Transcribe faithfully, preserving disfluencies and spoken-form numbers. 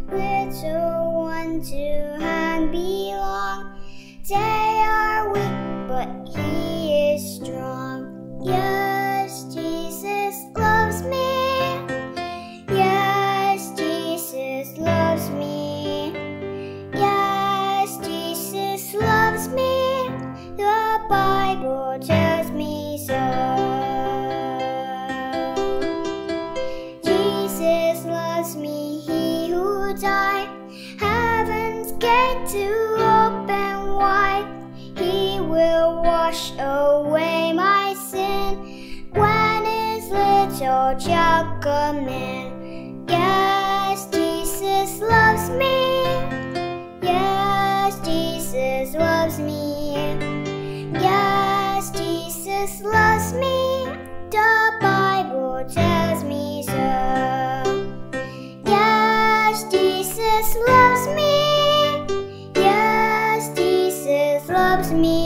little one to him belong. They are weak, but he is strong. Yes, Jesus loves me. Yes, Jesus loves me. Yes, Jesus loves me. The Bible tells me so. Jesus loves me, he who died. Heaven's gate to open wide. He will wash away my sin when his little child come in. Yes, Jesus loves me. Yes, Jesus loves me. Yes, Jesus loves me. The Bible tells me so. Yes, Jesus loves me. Yes, Jesus loves me.